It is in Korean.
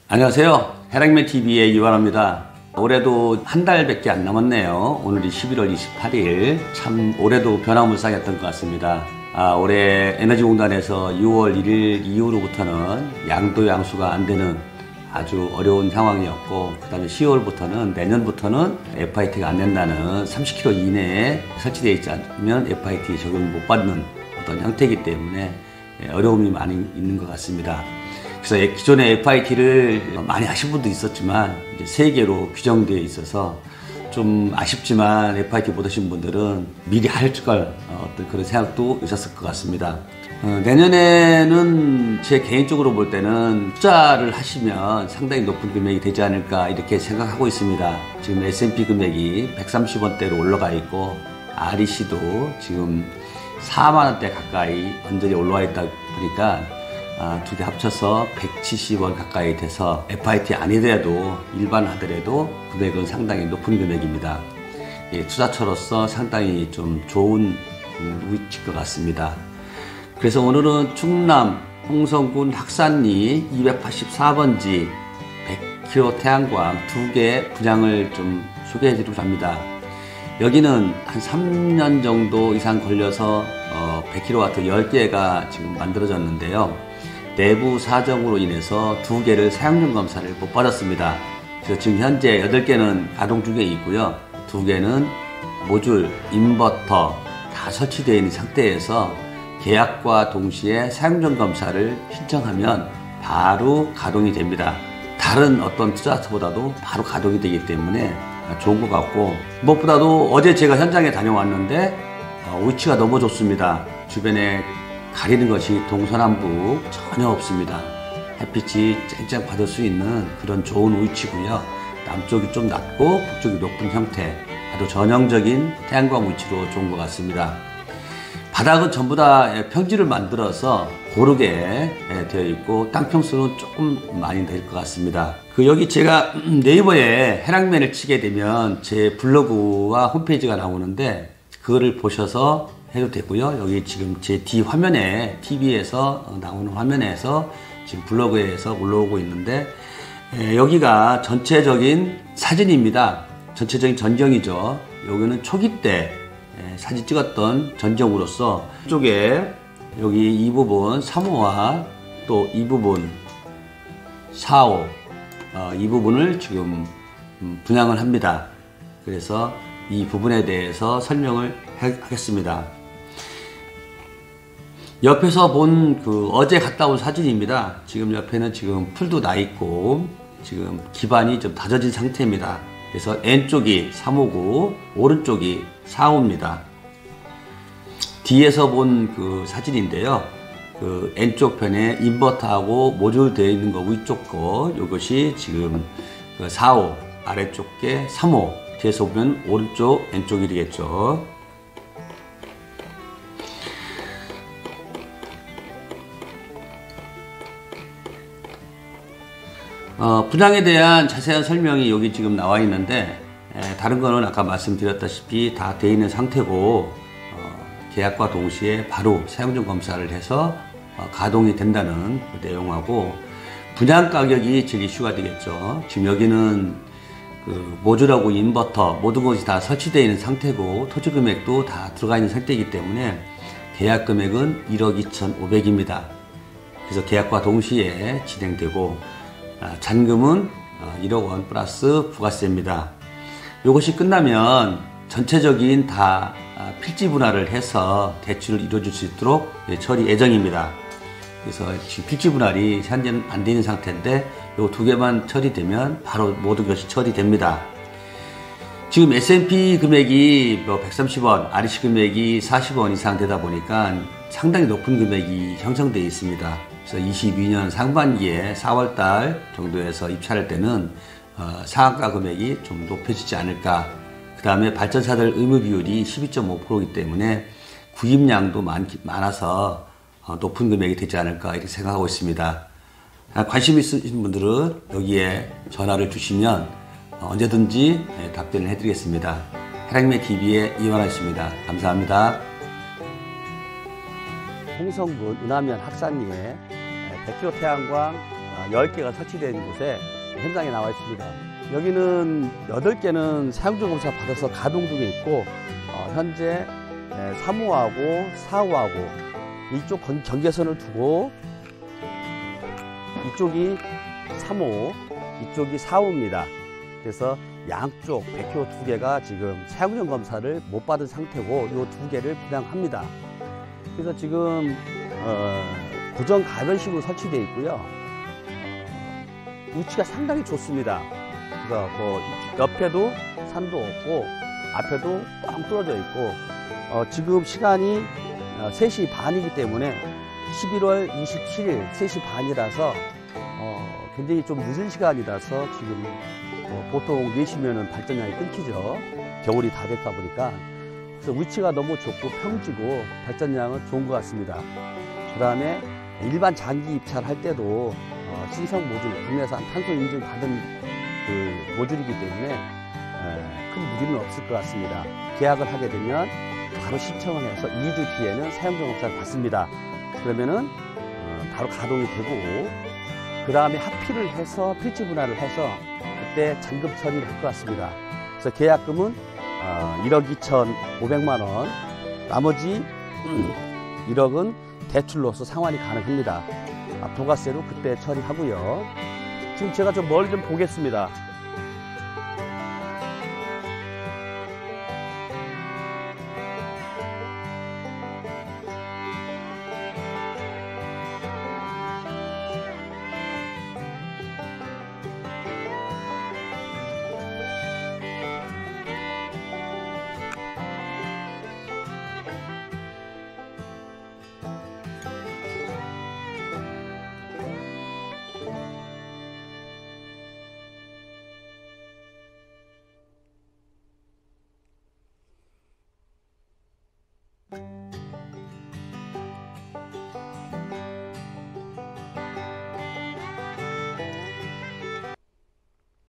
안녕하세요. 해랑맨TV의 이완호입니다. 올해도 한 달밖에 안 남았네요. 오늘이 11월 28일. 참 올해도 변화무쌍했던 것 같습니다. 올해 에너지공단에서 6월 1일 이후로부터는 양도 양수가 안 되는 아주 어려운 상황이었고, 그 다음에 10월부터는 내년부터는 FIT가 안 된다는 30km 이내에 설치되어 있지 않으면 FIT 적용을 못 받는 어떤 형태이기 때문에 어려움이 많이 있는 것 같습니다. 그래서 기존의 FIT를 많이 하신 분도 있었지만 이제 3개로 규정되어 있어서 좀 아쉽지만 FIT 못 하신 분들은 미리 할 걸 어떤 그런 생각도 있었을 것 같습니다. 내년에는 제 개인적으로 볼 때는 투자를 하시면 상당히 높은 금액이 되지 않을까 이렇게 생각하고 있습니다. 지금 S&P 금액이 130원대로 올라가 있고 REC도 지금 4만원대 가까이 언저리 올라와 있다 보니까 두 개 합쳐서 170원 가까이 돼서 FIT 아니더라도 일반 하더라도 금액은 상당히 높은 금액입니다. 투자처로서 상당히 좀 좋은 위치일 것 같습니다. 그래서 오늘은 충남 홍성군 학산리 284번지 100kW 태양광 2개 분양을 좀 소개해 드리고자 합니다. 여기는 한 3년 정도 이상 걸려서 100kW 10개가 지금 만들어졌는데요. 내부 사정으로 인해서 2개를 사용전 검사를 못 받았습니다. 그래서 지금 현재 8개는 가동 중에 있고요. 2개는 모듈, 인버터 다 설치되어 있는 상태에서 계약과 동시에 사용전 검사를 신청하면 바로 가동이 됩니다. 다른 어떤 투자처보다도 바로 가동이 되기 때문에 좋은 것 같고, 무엇보다도 어제 제가 현장에 다녀왔는데 위치가 너무 좋습니다. 주변에 가리는 것이 동서남북 전혀 없습니다. 햇빛이 쨍쨍 받을 수 있는 그런 좋은 위치고요. 남쪽이 좀 낮고 북쪽이 높은 형태, 아주 전형적인 태양광 위치로 좋은 것 같습니다. 바닥은 전부 다 평지를 만들어서 고르게 되어 있고 땅평수는 조금 많이 될 것 같습니다. 여기 제가 네이버에 해랑맨을 치게 되면 제 블로그와 홈페이지가 나오는데 그거를 보셔서 해도 되고요. 여기 지금 제 뒤 화면에 TV에서 나오는 화면에서 지금 블로그에서 올라오고 있는데 여기가 전체적인 사진입니다. 전체적인 전경이죠. 여기는 초기 때 사진 찍었던 전경으로서 이쪽에 여기 이 부분 3호와 또 이 부분 4호 이 부분을 지금 분양을 합니다. 그래서 이 부분에 대해서 설명을 하겠습니다. 옆에서 본 어제 갔다 온 사진입니다. 지금 옆에는 지금 풀도 나 있고 지금 기반이 좀 다져진 상태입니다. 그래서 N쪽이 3호고 오른쪽이 4호입니다. 뒤에서 본 사진인데요. N쪽 편에 인버터하고 모듈 되어 있는 거 위쪽 거, 이것이 지금 4호, 아래쪽 게 3호, 뒤에서 보면 오른쪽 N쪽이 되겠죠. 분양에 대한 자세한 설명이 여기 지금 나와 있는데 다른 거는 아까 말씀드렸다시피 다 되어 있는 상태고 계약과 동시에 바로 사용전 검사를 해서 가동이 된다는 그 내용하고, 분양 가격이 제일 이슈가 되겠죠. 지금 여기는 모듈하고 인버터 모든 것이 다 설치되어 있는 상태고 토지 금액도 다 들어가 있는 상태이기 때문에 계약 금액은 1억 2,500입니다. 그래서 계약과 동시에 진행되고 잔금은 1억 원 플러스 부가세입니다. 이것이 끝나면 전체적인 다 필지 분할을 해서 대출을 이루어질 수 있도록 처리 예정입니다. 그래서 지금 필지 분할이 현재는 안 되는 상태인데 이 2개만 처리되면 바로 모든 것이 처리됩니다. 지금 S&P 금액이 130원, REC 금액이 40원 이상 되다 보니까 상당히 높은 금액이 형성되어 있습니다. 그래서 22년 상반기에 4월달 정도에서 입찰할 때는 상한가 금액이 좀 높여지지 않을까. 그 다음에 발전사들 의무 비율이 12.5%이기 때문에 구입량도 많아서 높은 금액이 되지 않을까 이렇게 생각하고 있습니다. 관심 있으신 분들은 여기에 전화를 주시면 언제든지 답변을 해드리겠습니다. 해랑맨TV의 이완호였습니다. 감사합니다. 홍성군 은하면 학산리에 100kW 태양광 10개가 설치된 곳에 현장에 나와 있습니다. 여기는 8개는 사용자 검사 받아서 가동 중에 있고, 현재 3호하고 4호하고 이쪽 경계선을 두고 이쪽이 3호, 이쪽이 4호입니다. 그래서 양쪽 백효 2개가 지금 사용자 검사를 못 받은 상태고 이 2개를 분양합니다. 그래서 지금 고정 가변식으로 설치되어 있고요. 위치가 상당히 좋습니다. 그래서 뭐 옆에도 산도 없고 앞에도 뻥 뚫어져 있고, 지금 시간이 3시 반이기 때문에 11월 27일 3시 반이라서 굉장히 좀 늦은 시간이라서 지금 보통 4시면은 발전량이 끊기죠. 겨울이 다 됐다 보니까. 그래서 위치가 너무 좋고 평지고 발전량은 좋은 것 같습니다. 그 다음에 일반 장기 입찰할 때도 신성 모듈, 국내산 탄소 인증 받은 그 모듈이기 때문에 큰 무리는 없을 것 같습니다. 계약을 하게 되면 바로 신청을 해서 2주 뒤에는 사용자 검사를 받습니다. 그러면은 바로 가동이 되고, 그 다음에 합필을 해서 필지 분할을 해서 그때 잔금 처리를 할 것 같습니다. 그래서 계약금은 1억 2,500만 원, 나머지 1억은 대출로서 상환이 가능합니다. 부가세로 그때 처리하고요. 지금 제가 좀 멀리 좀 보겠습니다.